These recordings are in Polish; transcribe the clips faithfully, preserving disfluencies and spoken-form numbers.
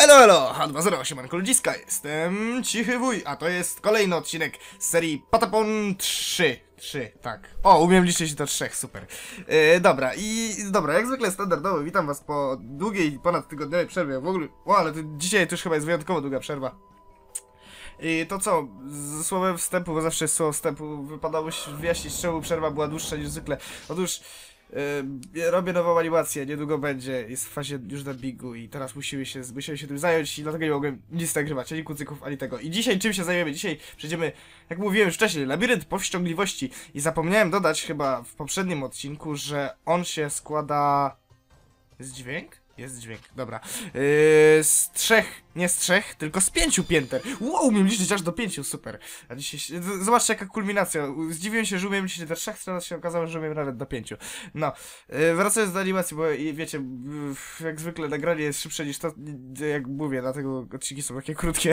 Elo, elo, H dwa zero, siemanko ludziska, jestem Cichy Wuj, a to jest kolejny odcinek z serii Patapon trzy. trzy, tak. O, umiem liczyć do trzech, super. Yy, dobra, i dobra, jak zwykle standardowo, witam was po długiej, ponad tygodniowej przerwie. W ogóle, o, ale to dzisiaj to już chyba jest wyjątkowo długa przerwa. I to co, z słowem wstępu, bo zawsze jest słowo wstępu, wypadało się wyjaśnić, czemu przerwa była dłuższa niż zwykle. Otóż Yy, robię nową animację, niedługo będzie, jest w fazie już dubbingu i teraz musimy się, musimy się tym zająć i dlatego nie mogłem nic nagrywać, ani kucyków, ani tego. I dzisiaj czym się zajmiemy? Dzisiaj przejdziemy, jak mówiłem już wcześniej, labirynt powściągliwości i zapomniałem dodać chyba w poprzednim odcinku, że on się składa... Jest dźwięk? Jest dźwięk, dobra. Yy, z trzech, nie z trzech, tylko z pięciu pięter. Wow, umiem liczyć aż do pięciu, super. A dzisiaj, zobaczcie jaka kulminacja. Zdziwiłem się, że umiem liczyć do trzech, teraz się okazało, że umiem nawet do pięciu. No, yy, wracając do animacji, bo wiecie, yy, jak zwykle nagranie jest szybsze niż to, jak mówię, dlatego odcinki są takie krótkie.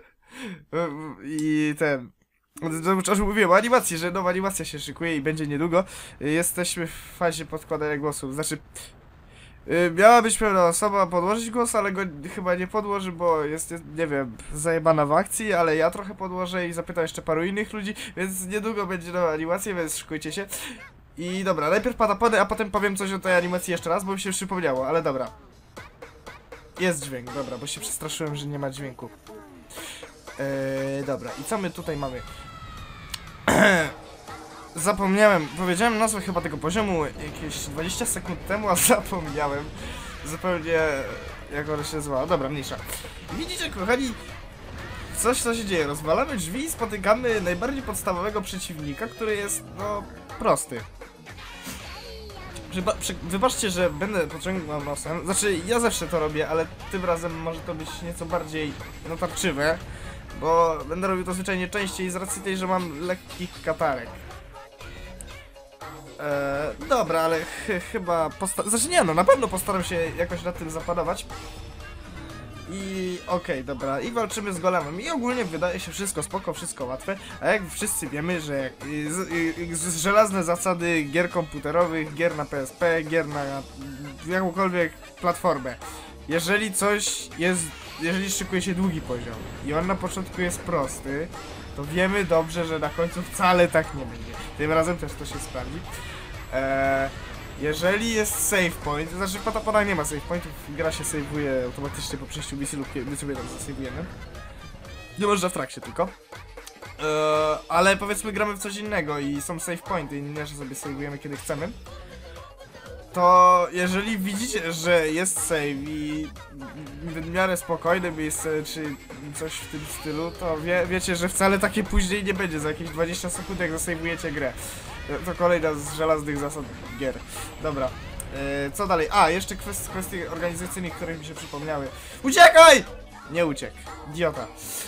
I ten... Aż mówiłem o animacji, że nowa animacja się szykuje i będzie niedługo. Jesteśmy w fazie podkładania głosów, znaczy... Miała być pewna osoba podłożyć głos, ale go chyba nie podłoży, bo jest, jest, nie wiem, zajebana w akcji, ale ja trochę podłożę i zapytam jeszcze paru innych ludzi, więc niedługo będzie nowa animacja, więc szykujcie się. I dobra, najpierw patapony, a potem powiem coś o tej animacji jeszcze raz, bo mi się przypomniało, ale dobra. Jest dźwięk, dobra, bo się przestraszyłem, że nie ma dźwięku. Eee, dobra, i co my tutaj mamy? Zapomniałem, powiedziałem nazwę chyba tego poziomu jakieś dwadzieścia sekund temu, a zapomniałem zupełnie jak ona się nazywa. Dobra, mniejsza. Widzicie, kochani, coś co się dzieje. Rozwalamy drzwi i spotykamy najbardziej podstawowego przeciwnika, który jest, no, prosty. Wyba wybaczcie, że będę pociągnął nosem. Znaczy, ja zawsze to robię, ale tym razem może to być nieco bardziej natarczywe, bo będę robił to zwyczajnie częściej z racji tej, że mam lekkich katarek. Eee, dobra, ale ch chyba postaram... Znaczy nie, no na pewno postaram się jakoś nad tym zapanować. I okej, okay, dobra, i walczymy z golemem. I ogólnie wydaje się wszystko spoko, wszystko łatwe. A jak wszyscy wiemy, że z, z, z żelazne zasady gier komputerowych, gier na P S P, gier na jakąkolwiek platformę. Jeżeli coś jest... Jeżeli szykuje się długi poziom i on na początku jest prosty, to wiemy dobrze, że na końcu wcale tak nie będzie. Tym razem też to się sprawdzi. Eee, jeżeli jest save point, to znaczy w Pataponach nie ma save pointów, gra się saveuje automatycznie po przejściu misji lub my sobie tam zasavujemy. Nie można w trakcie tylko. Eee, ale powiedzmy gramy w coś innego i są save pointy i nie, że sobie saveujemy kiedy chcemy. To jeżeli widzicie, że jest save i w miarę spokojne miejsce, czy coś w tym stylu, to wie, wiecie, że wcale takie później nie będzie, za jakieś dwadzieścia sekund jak zasejmujecie grę. To kolejna z żelaznych zasad gier. Dobra, yy, co dalej? A, jeszcze kwest kwestie organizacyjne, które mi się przypomniały. Uciekaj! Nie uciekł, idiota.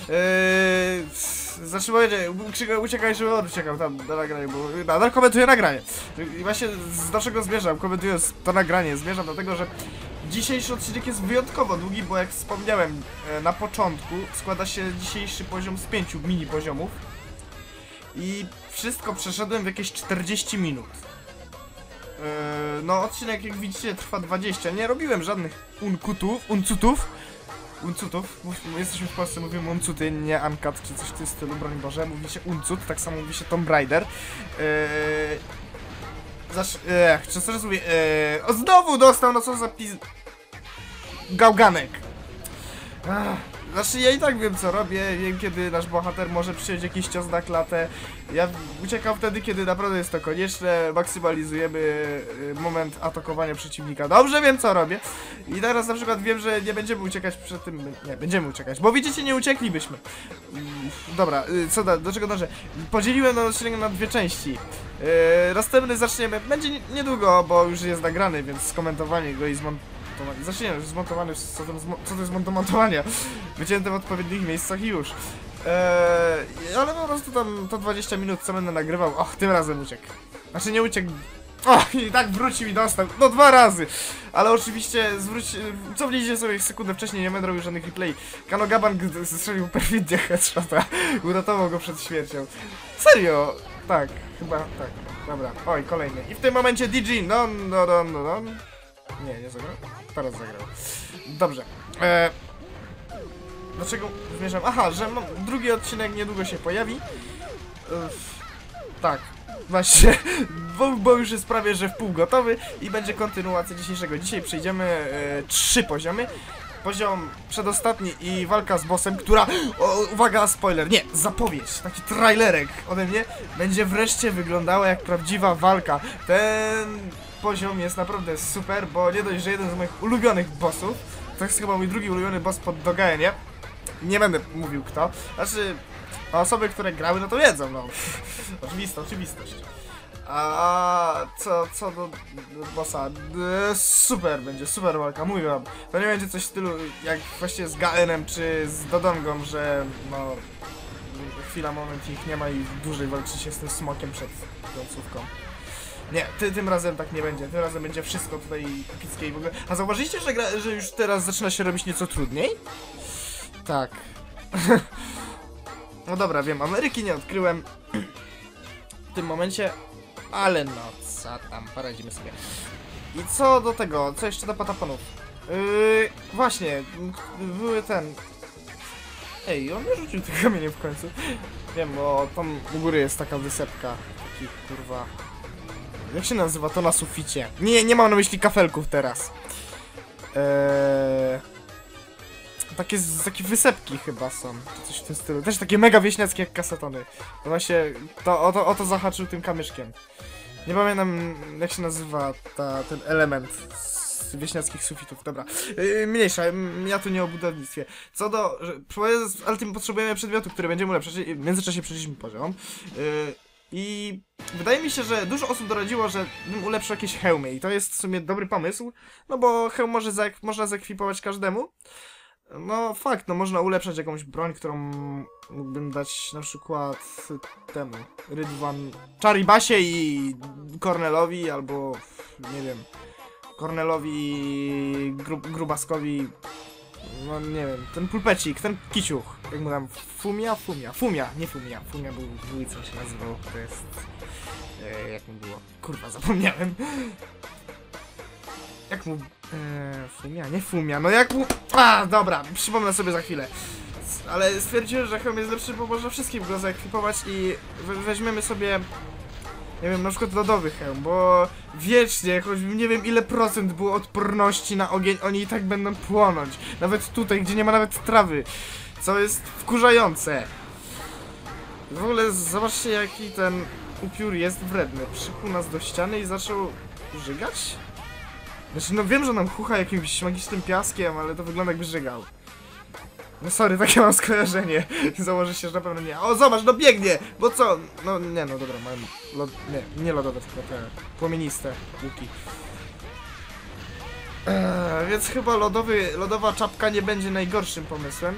Yy, Zatrzymajcie, uciekaj, żeby on uciekał tam na nagranie, bo nadal komentuję nagranie. I właśnie z naszego zmierzam, komentując to nagranie, zmierzam do tego, że dzisiejszy odcinek jest wyjątkowo długi, bo jak wspomniałem na początku, składa się dzisiejszy poziom z pięciu mini poziomów. I wszystko przeszedłem w jakieś czterdzieści minut. Yy, no odcinek jak widzicie trwa dwadzieścia, nie robiłem żadnych uncutów, uncutów. Uncutów, jesteśmy w Polsce, mówimy uncuty, nie uncut czy coś w tym stylu, broń Boże, mówi się uncut, tak samo mówi się Tomb Raider. Eee, Zasz... Eee, czy co mówię? Eee, o, znowu dostał, no co za pis... Gałganek. Ach, znaczy ja i tak wiem co robię, wiem kiedy nasz bohater może przyjąć jakiś cios na klatę. Ja uciekam wtedy, kiedy naprawdę jest to konieczne, maksymalizujemy moment atakowania przeciwnika. Dobrze wiem co robię. I teraz na przykład wiem, że nie będziemy uciekać przed tym... Nie, będziemy uciekać, bo widzicie, nie ucieklibyśmy. Dobra, co da, do czego dążę? Podzieliłem ten odcinek na dwie części. Yy, następny zaczniemy, będzie niedługo, bo już jest nagrany, więc skomentowanie go i zmontowanie. Zaczniemy, już zmontowany, co to, co to jest montowania? Wycięte w odpowiednich miejscach i już. Eee, ale po prostu tam to dwadzieścia minut co będę nagrywał. Och, tym razem uciekł. Znaczy nie uciekł. Och, i tak wrócił i dostał. No dwa razy. Ale oczywiście zwróć. Cofnijcie sobie sekundę wcześniej, nie będę robił żadnych replay. Kanogaban strzelił perfidnie headshota. Uratował go przed śmiercią. Serio? Tak, chyba tak. Dobra, oj, kolejny. I w tym momencie D G. No, no, no, no, no. Nie, nie zagrał. Teraz zagrał. Dobrze. Eee, Dlaczego zmierzam? Aha, że mam, drugi odcinek niedługo się pojawi. Uff, tak, właśnie, bo, bo już jest prawie, że w pół gotowy i będzie kontynuacja dzisiejszego. Dzisiaj przejdziemy e, trzy poziomy. Poziom przedostatni i walka z bossem, która, o, uwaga, spoiler, nie, zapowiedź, taki trailerek ode mnie, będzie wreszcie wyglądała jak prawdziwa walka. Ten poziom jest naprawdę super, bo nie dość, że jeden z moich ulubionych bossów, to jest chyba mój drugi ulubiony boss pod Dogaenie. Nie będę mówił kto, znaczy osoby, które grały, no to wiedzą, no. Oczywista oczywistość. A co, co do, do bossa, e, super będzie, super walka, mówię wam. To nie będzie coś w stylu jak właśnie z Gaenem czy z Dodongą, że no chwila, moment ich nie ma i dłużej walczy się z tym smokiem przed końcówką. Nie, ty, tym razem tak nie będzie, tym razem będzie wszystko tutaj epickie i w ogóle. A zauważyliście, że, gra, że już teraz zaczyna się robić nieco trudniej? Tak. No dobra, wiem, Ameryki nie odkryłem w tym momencie, ale no, co tam, poradzimy sobie. I co do tego, co jeszcze do pataponów? Yy, właśnie, były ten... Ej, on nie rzucił tych kamieni w końcu. Wiem, bo tam u góry jest taka wysepka, takich kurwa... Jak się nazywa to na suficie? Nie, nie mam na myśli kafelków teraz. Eee... Takie, takie wysepki chyba są, czy coś w tym stylu. Też takie mega wieśniackie jak kasetony. No właśnie, to, o, to, o to zahaczył tym kamyszkiem. Nie pamiętam jak się nazywa ta, ten element z wieśniackich sufitów. Dobra, yy, mniejsza, ja tu nie o budownictwie. Co do... Że, ale tym potrzebujemy przedmiotu, który będziemy ulepszać. W międzyczasie przeszliśmy poziom. Yy, I wydaje mi się, że dużo osób doradziło, że bym ulepszył jakieś hełmy. I to jest w sumie dobry pomysł. No bo hełm może zaek można zaekwipować każdemu. No fakt, no można ulepszać jakąś broń, którą mógłbym dać na przykład temu Rydwan Charibasie i Kornelowi, albo nie wiem, Kornelowi, Gru Grubaskowi, no nie wiem, ten pulpecik, ten kiciuch, jak mu tam, Fumia? Fumia, Fumia, nie Fumia, Fumia był dwójcą się nazywał, to jest, e, jak mu było, kurwa zapomniałem. Jak mu... Eee, Fumia, nie Fumia, no jak mu... A, dobra, przypomnę sobie za chwilę. Ale stwierdziłem, że hełm jest lepszy, bo można wszystkim go zaekwipować i we weźmiemy sobie... Nie wiem, na przykład lodowy hełm, bo wiecznie, choć nie wiem ile procent było odporności na ogień, oni i tak będą płonąć. Nawet tutaj, gdzie nie ma nawet trawy, co jest wkurzające. W ogóle zobaczcie, jaki ten upiór jest wredny. Przykuł nas do ściany i zaczął żygać? Znaczy, no wiem, że nam chucha jakimś magicznym piaskiem, ale to wygląda jakby żygał. No sorry, takie mam skojarzenie. Założę się, że na pewno nie. O, zobacz, no biegnie! Bo co? No nie, no dobra, mam... Lod... Nie, nie lodowe, tylko te płomieniste łuki. Eee, więc chyba lodowy, lodowa czapka nie będzie najgorszym pomysłem.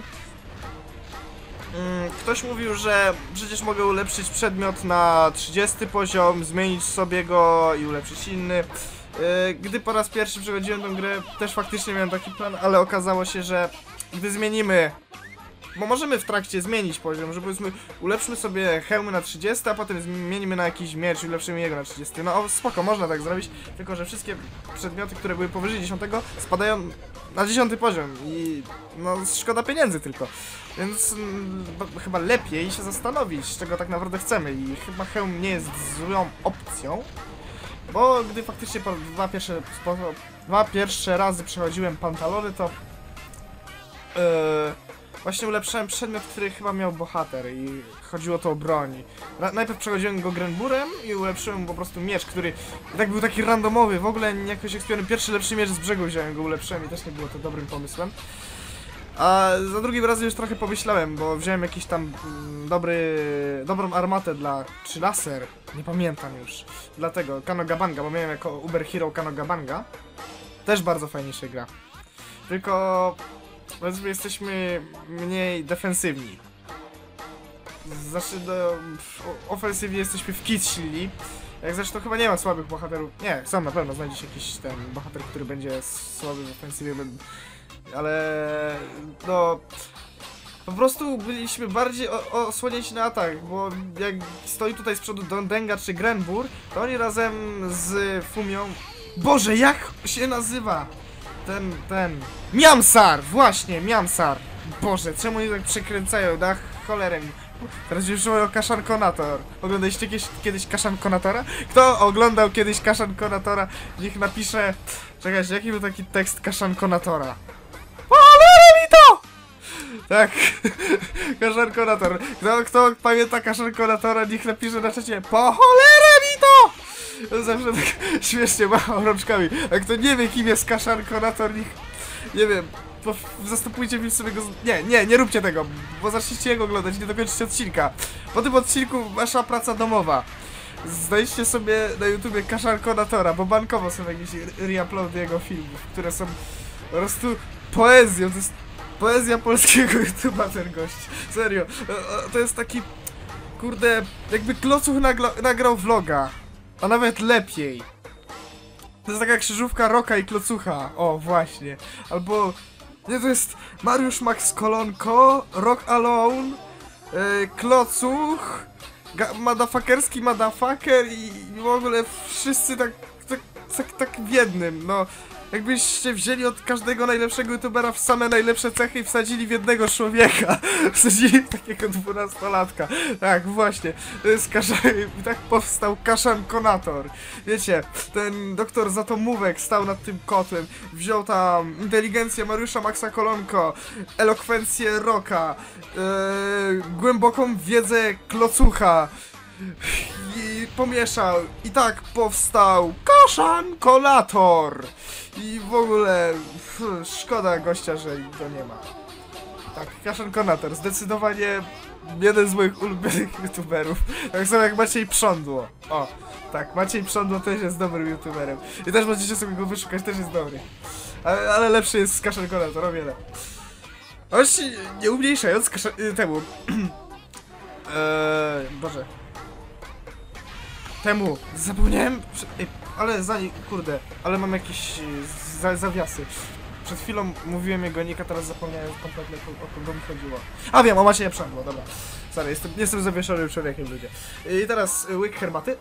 Mm, ktoś mówił, że przecież mogę ulepszyć przedmiot na trzydziesty poziom, zmienić sobie go i ulepszyć inny. Gdy po raz pierwszy przechodziłem tę grę, też faktycznie miałem taki plan, ale okazało się, że gdy zmienimy, bo możemy w trakcie zmienić poziom, że powiedzmy ulepszmy sobie hełmy na trzydziesty, a potem zmienimy na jakiś miecz i ulepszymy jego na trzydziesty. No spoko, można tak zrobić, tylko że wszystkie przedmioty, które były powyżej dziesiątego spadają na dziesiąty poziom i no szkoda pieniędzy tylko. Więc mm, chyba lepiej się zastanowić, czego tak naprawdę chcemy i chyba hełm nie jest złą opcją. Bo gdy faktycznie po dwa pierwsze, po dwa pierwsze razy przechodziłem pantalony, to yy, właśnie ulepszałem przedmiot, który chyba miał bohater i chodziło to o broń. Na, najpierw przechodziłem go Grenburem i ulepszyłem po prostu miecz, który i tak był taki randomowy, w ogóle jakoś ekspiony. Pierwszy lepszy miecz z brzegu wziąłem, go ulepszyłem i też nie było to dobrym pomysłem. A za drugim razem już trochę pomyślałem, bo wziąłem jakiś tam mm, dobry, dobrą armatę dla... czy laser? Nie pamiętam już. Dlatego Kanogabanga, bo miałem jako Uber Hero Kanogabanga. Też bardzo fajnie się gra. Tylko... powiedzmy jesteśmy mniej defensywni. Znaczy do... ofensywnie jesteśmy w kit silni. Jak zresztą chyba nie ma słabych bohaterów. Nie, sam na pewno znajdzie się jakiś ten bohater, który będzie słaby w ofensywie. Ale no po prostu byliśmy bardziej osłonięci na atak, bo jak stoi tutaj z przodu Dodonga czy Grenbur, to oni razem z Fumią... Boże, jak się nazywa? Ten, ten... Miamsar! Właśnie, Miamsar! Boże, czemu oni tak przekręcają, na cholerę mi. Teraz już mówię o Kaszankonator. Oglądaliście kiedyś, kiedyś Kaszankonatora? Kto oglądał kiedyś Kaszankonatora? Niech napisze... Czekajcie, jaki był taki tekst Kaszankonatora? Cholerę mi to! Tak, Kaszankonator. Kto, kto pamięta Kaszankonatora, niech napisze na czacie po cholerę mi to! To zawsze tak śmiesznie machał rączkami. A kto nie wie, kim jest Kaszankonator, niech... Nie wiem, po, zastępujcie film sobie go... Z... Nie, nie, nie róbcie tego, bo zaczniecie go oglądać, nie dokończycie odcinka. Po tym odcinku wasza praca domowa. Znajdźcie sobie na YouTubie Kaszankonatora, bo bankowo są jakieś reuploady jego filmów, które są po prostu poezją, to jest poezja polskiego YouTube'a ten gość. Serio, to jest taki, kurde, jakby Klocuch nagrał vloga, a nawet lepiej. To jest taka krzyżówka Roka i Klocucha, o właśnie, albo, nie, to jest Mariusz Max Kolonko, Rock Alone, yy, Klocuch, motherfuckerski motherfucker i w ogóle wszyscy tak, tak, tak, tak w jednym, no. Jakbyście wzięli od każdego najlepszego youtubera w same najlepsze cechy i wsadzili w jednego człowieka. Wsadzili w takiego dwunastolatka. Tak, właśnie. To jest Kaszan... I tak powstał Kaszankonator. Wiecie, ten doktor Zatomówek stał nad tym kotłem. Wziął tam inteligencję Mariusza Maxa Kolonko, elokwencję Roka, yy, głęboką wiedzę Klocucha. I pomieszał i tak powstał Kaszankonator. I w ogóle pff, szkoda gościa, że go nie ma. Tak, Kaszankonator, zdecydowanie jeden z moich ulubionych youtuberów. Tak samo jak Maciej Prządło. O, tak, Maciej Prządło też jest dobrym youtuberem. I też możecie sobie go wyszukać, też jest dobry. Ale, ale lepszy jest Kaszankonator, o wiele. Choć nie umniejszając temu. eee, Boże. Temu, zapomniałem, ej, ale zanim, kurde, ale mam jakieś za, zawiasy. Przed chwilą mówiłem jego nika, teraz zapomniałem kompletnie o, o kogo mi chodziło. A wiem, o Macieja Prządło, dobra. Sorry, jestem, jestem zawieszonym człowiekiem, ludzie. I teraz łyk herbaty.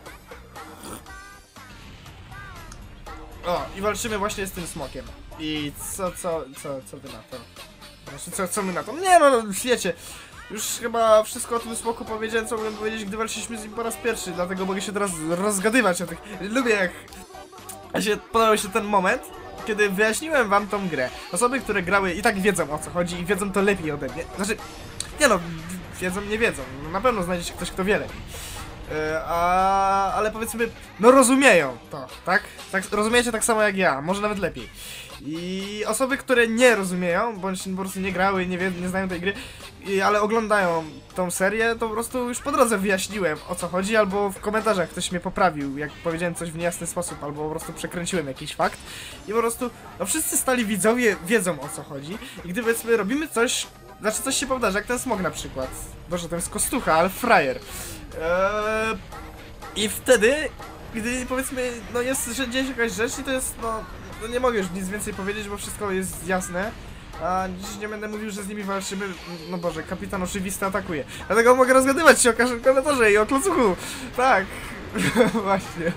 O, i walczymy właśnie z tym smokiem. I co, co, co, co wy na to? Znaczy, co, co my na to? Nie no, wiecie. Już chyba wszystko o tym smoku powiedziałem, co mogłem powiedzieć, gdy walczyliśmy z nim po raz pierwszy, dlatego mogę się teraz rozgadywać o tych... Lubię jak... A się podobał mi się ten moment, kiedy wyjaśniłem wam tą grę. Osoby, które grały i tak wiedzą, o co chodzi i wiedzą to lepiej ode mnie. Znaczy, nie no, wiedzą, nie wiedzą. No, na pewno znajdzie się ktoś, kto wie lepiej. Yy, a, ale powiedzmy, no rozumieją to, tak? tak? Rozumiecie tak samo jak ja, może nawet lepiej. I osoby, które nie rozumieją, bądź po prostu nie grały, nie, wie, nie znają tej gry, i, ale oglądają tą serię, to po prostu już po drodze wyjaśniłem, o co chodzi, albo w komentarzach ktoś mnie poprawił, jak powiedziałem coś w niejasny sposób, albo po prostu przekręciłem jakiś fakt. I po prostu, no wszyscy stali widzowie wiedzą, o co chodzi. I gdy powiedzmy robimy coś, znaczy coś się powtarza, jak ten smog na przykład. Boże, to jest kostucha, ale frajer. Eee, I wtedy, gdy powiedzmy, no jest, że dzieje się jakaś rzecz i to jest, no, no nie mogę już nic więcej powiedzieć, bo wszystko jest jasne. A dziś nie będę mówił, że z nimi walczymy, no Boże, kapitan oczywisty atakuje. Dlatego mogę rozgadywać się o Kaszankonatorze i o Klocuchu. Tak, właśnie.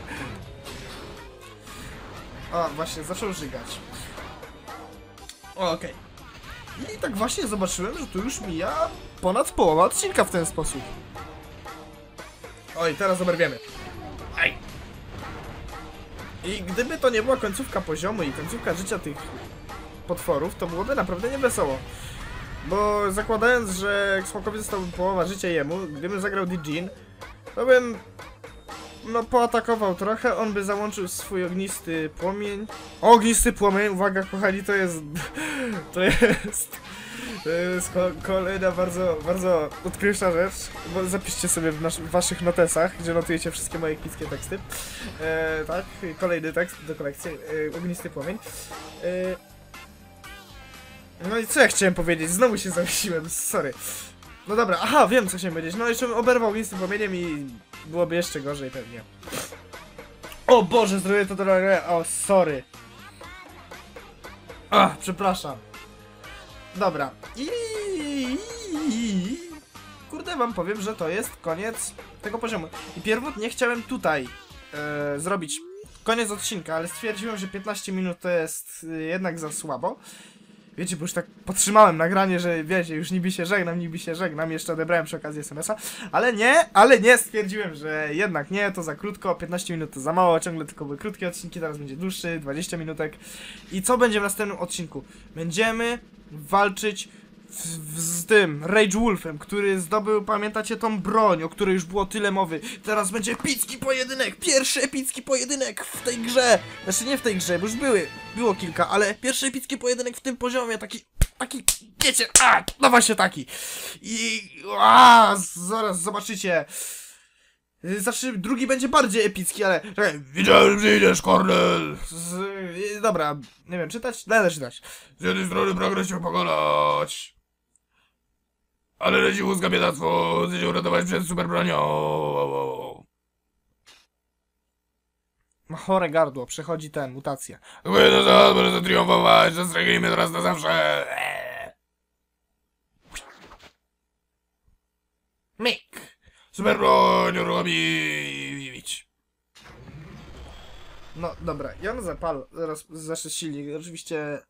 O, właśnie, zaczął żygać. O, okej. Okay. I tak właśnie zobaczyłem, że tu już mija ponad połowa odcinka w ten sposób. Oj, teraz oberwiemy. Aj. I gdyby to nie była końcówka poziomu i końcówka życia tych potworów, to byłoby naprawdę niewesoło. Bo zakładając, że smokowi zostałby połowa życia jemu, gdybym zagrał Dijin, to bym no poatakował trochę, on by załączył swój ognisty płomień. O, ognisty płomień, uwaga kochani, to jest... to jest... To jest ko kolejna bardzo, bardzo odkrywcza rzecz, bo zapiszcie sobie w, w waszych notesach, gdzie notujecie wszystkie moje epickie teksty. E, tak, kolejny tekst do kolekcji, e, ognisty płomień. E, no i co ja chciałem powiedzieć? Znowu się zawiesiłem, sorry. No dobra, aha, wiem co chciałem powiedzieć. No jeszcze bym oberwał ognistym płomieniem i byłoby jeszcze gorzej pewnie. O Boże, zrobię to do... O, sorry. Ach, przepraszam. Dobra. I... Kurde, wam powiem, że to jest koniec tego poziomu. I pierwotnie chciałem tutaj e, zrobić koniec odcinka, ale stwierdziłem, że piętnaście minut to jest e, jednak za słabo. wiecie, bo już tak podtrzymałem nagranie, że wiecie, już niby się żegnam, niby się żegnam, jeszcze odebrałem przy okazji es em es a, ale nie, ale nie, stwierdziłem, że jednak nie, to za krótko, piętnaście minut to za mało, ciągle tylko były krótkie odcinki, teraz będzie dłuższy, dwadzieścia minutek. I co będzie w następnym odcinku? Będziemy walczyć w, w, z tym Rage Wolfem, który zdobył, pamiętacie, tą broń, o której już było tyle mowy. Teraz będzie epicki pojedynek, pierwszy epicki pojedynek w tej grze. Znaczy nie w tej grze, bo już były, było kilka, ale pierwszy epicki pojedynek w tym poziomie, taki, taki, wiecie, a, no właśnie taki. I, a, zaraz zobaczycie. Znaczy, drugi będzie bardziej epicki, ale... Czekaj, widziałem, że idziesz, Kornel! Z... Dobra, nie wiem, czytać? Będę czytać. Z jednej strony pragnę się pokonać, ale leci wózka biedactwo, chcę się uratować przed superbronią. Ma chore gardło, przechodzi ten, mutacja. Dziękuję za to, może zatriumfować, zastrzelimy teraz na zawsze. Myk! Superbroń, uruchomić! No dobra, ja on zapal, zaraz zacznie silnik, oczywiście...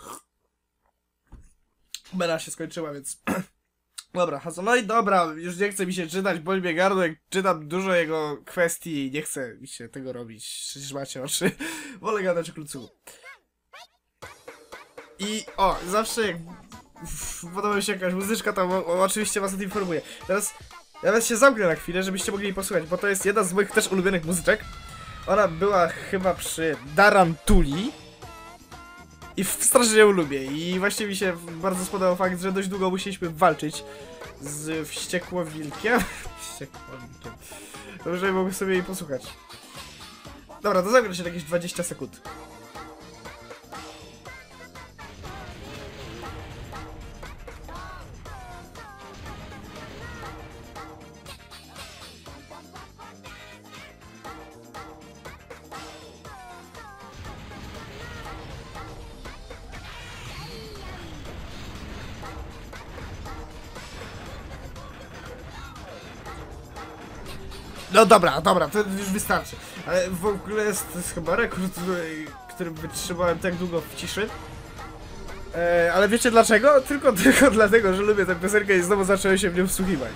Bela się skończyła, więc... Dobra, Hasan, no i dobra, już nie chce mi się czytać, boli mnie gardło, jak czytam dużo jego kwestii i nie chce mi się tego robić, przecież macie oczy. Wolę gadać o klucu. I o, zawsze jak podoba mi się jakaś muzyczka, to o, o, oczywiście was o tym informuję. Teraz ja was się zamknę na chwilę, żebyście mogli jej posłuchać, bo to jest jedna z moich też ulubionych muzyczek. Ona była chyba przy Darantuli. I strasznie ją lubię i właśnie mi się bardzo spodobał fakt, że dość długo musieliśmy walczyć z wściekłowilkiem. Wściekłowilkiem. Dobrze, mogę sobie jej posłuchać. Dobra, to zagra się jakieś dwadzieścia sekund. No dobra, dobra, to już wystarczy. Ale w ogóle jest, to jest chyba rekord, który wytrzymałem tak długo w ciszy. E, ale wiecie dlaczego? Tylko, tylko dlatego, że lubię tę piosenkę i znowu zacząłem się w nią wsłuchiwać.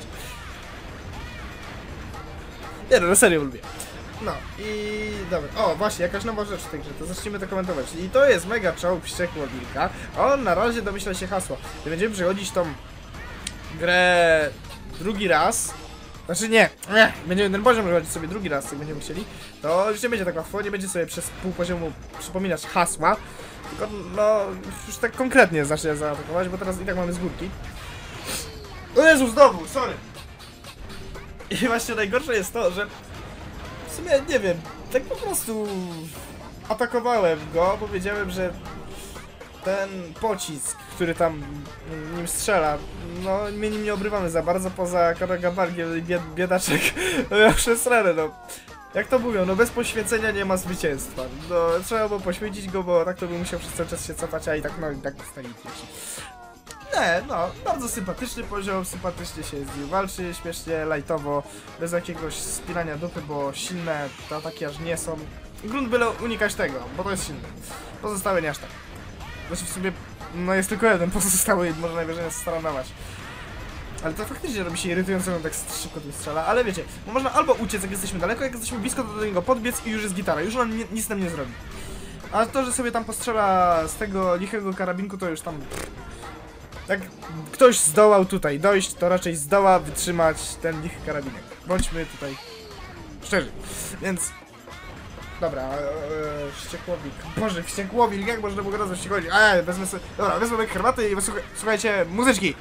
Nie no, na serio lubię. No i dobra, o właśnie, jakaś nowa rzecz w tej grze, to zacznijmy to komentować. I to jest mega czołg wściekła wilka. On na razie domyśla się hasła. I będziemy przechodzić tą grę drugi raz. Znaczy nie, nie, będziemy ten poziom przechodzić sobie drugi raz, jak będziemy chcieli. To już nie będzie tak łatwo, nie będzie sobie przez pół poziomu przypominać hasła. Tylko no, już tak konkretnie zacznie zaatakować, bo teraz i tak mamy z górki. O Jezu, znowu, sorry! I właśnie najgorsze jest to, że w sumie, nie wiem, tak po prostu atakowałem go, bo wiedziałem, że ten pocisk, który tam nim strzela, no my nim nie obrywamy za bardzo, poza Karagabargiem i bied biedaczek, no ja przesrane, no. Jak to mówią, no bez poświęcenia nie ma zwycięstwa. No trzeba było poświęcić go, bo tak to by musiał przez cały czas się cofać, a i tak, no i tak dostali pierwsi. Nie, no, bardzo sympatyczny poziom, sympatycznie się z nim walczy, śmiesznie, lajtowo, bez jakiegoś spinania dupy, bo silne te ataki aż nie są. Grunt byle unikać tego, bo to jest silne. Pozostałe nie aż tak. Znaczy w sumie, no jest tylko jeden pozostały i może najwyżej nas staranować. Ale to faktycznie robi się irytująco, on tak szybko tu strzela, ale wiecie, bo można albo uciec, jak jesteśmy daleko, jak jesteśmy blisko, to do niego podbiec i już jest gitara, już on nic nam nie zrobi. A to, że sobie tam postrzela z tego lichego karabinku, to już tam... Jak ktoś zdołał tutaj dojść, to raczej zdoła wytrzymać ten lichy karabinek. Bądźmy tutaj szczerzy, więc... Dobra, e, e, wściekłowik. Boże, wściekłowik, jak można było nazwać wściekłowik? Eee, wezmę sobie... Dobra, wezmę sobie herbaty i wysłuchaj, słuchajcie, muzyczki!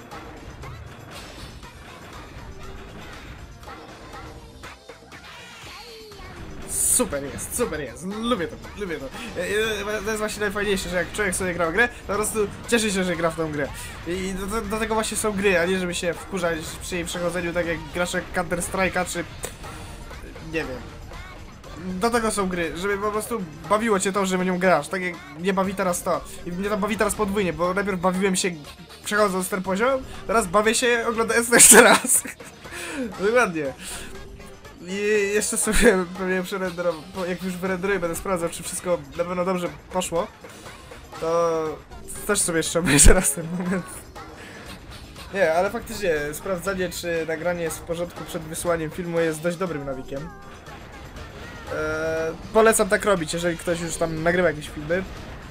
Super jest, super jest, lubię to, lubię to. To jest właśnie najfajniejsze, że jak człowiek sobie gra w grę, to po prostu cieszy się, że gra w tą grę. I do, do, do tego właśnie są gry, a nie żeby się wkurzać przy jej przechodzeniu, tak jak gracze Counter Strike'a czy... nie wiem. Do tego są gry, żeby po prostu bawiło cię to, że w nią grasz, tak jak mnie bawi teraz to. I mnie to bawi teraz podwójnie, bo najpierw bawiłem się przechodząc ten poziom, teraz bawię się oglądając to jeszcze raz. Dokładnie. I jeszcze sobie pewnie przerenderuję, jak już wyrenderuję, będę sprawdzał, czy wszystko na pewno dobrze poszło. to też sobie jeszcze obejrzę raz ten moment. Nie, ale faktycznie sprawdzanie, czy nagranie jest w porządku przed wysłaniem filmu jest dość dobrym nawykiem. Eee, polecam tak robić, jeżeli ktoś już tam nagrywa jakieś filmy.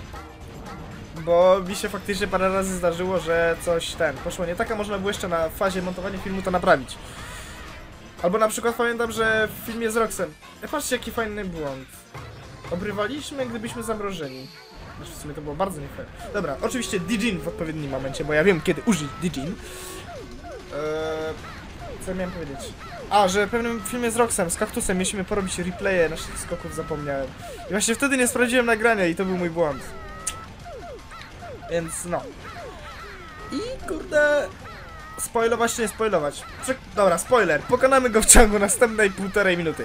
Bo mi się faktycznie parę razy zdarzyło, że coś ten poszło nie tak, a można było jeszcze na fazie montowania filmu to naprawić. Albo na przykład pamiętam, że w filmie z Roxem. E, patrzcie jaki fajny błąd. Obrywaliśmy, gdybyśmy zamrożeni. Znaczy w sumie to było bardzo nie fair. Dobra, oczywiście Dijin w odpowiednim momencie, bo ja wiem kiedy użyć Dijin. Eee, co ja miałem powiedzieć? A, że w pewnym filmie z Roxem, z kaktusem mieliśmy porobić replaye naszych skoków, zapomniałem. I właśnie wtedy nie sprawdziłem nagrania i to był mój błąd. Więc no. I kurde... Spoilować czy nie spoilować? Prze Dobra, spoiler. Pokonamy go w ciągu następnej półtorej minuty.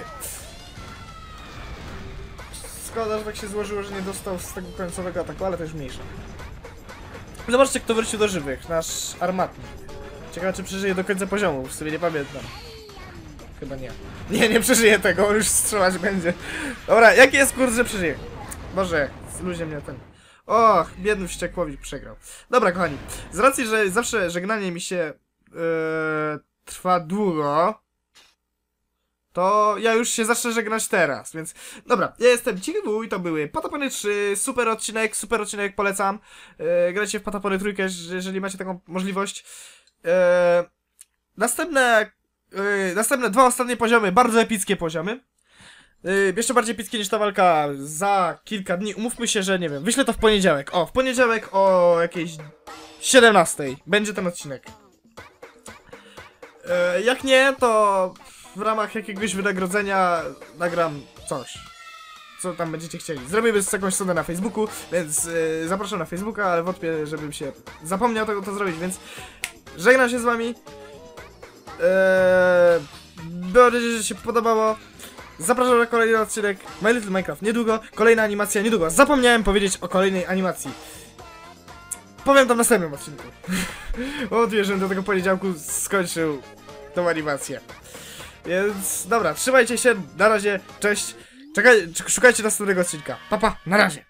Szkoda, że tak się złożyło, że nie dostał z tego końcowego ataku, ale to już mniejsza. Zobaczcie, kto wrócił do żywych. Nasz armatnik. Ciekawe, czy przeżyje do końca poziomu. W sobie nie pamiętam. Chyba nie. Nie, nie przeżyje tego, on już strzelać będzie. Dobra, jaki jest kurs, że przeżyje? Boże, z ludzie mnie ten... Och, biedny wściekłowik przegrał. Dobra, kochani, z racji, że zawsze żegnanie mi się yy, trwa długo, to ja już się zacznę żegnać teraz, więc... Dobra, ja jestem Cichy Wuj, to były Patapony trzy, super odcinek, super odcinek, polecam. Yy, grajcie w Patapony trójkę, jeżeli macie taką możliwość. Yy, następne, yy, następne dwa ostatnie poziomy, bardzo epickie poziomy. Yy, jeszcze bardziej epickie niż ta walka za kilka dni. Umówmy się, że nie wiem, wyślę to w poniedziałek. O, w poniedziałek o jakiejś siedemnastej będzie ten odcinek. Yy, jak nie, to w ramach jakiegoś wynagrodzenia nagram coś, co tam będziecie chcieli. Zrobimy z jakąś stronę na Facebooku, więc yy, zapraszam na Facebooka, ale wątpię, żebym się zapomniał tego to zrobić, więc żegnam się z wami. Yy, mam nadzieję, że się podobało. Zapraszam na kolejny odcinek My Little Minecraft niedługo, kolejna animacja niedługo. Zapomniałem powiedzieć o kolejnej animacji. Powiem tam w następnym odcinku. Wątpię, żebym do tego poniedziałku skończył tą animację. Więc dobra, trzymajcie się, na razie, cześć. Czekaj, szukajcie następnego odcinka. Pa, pa, na razie.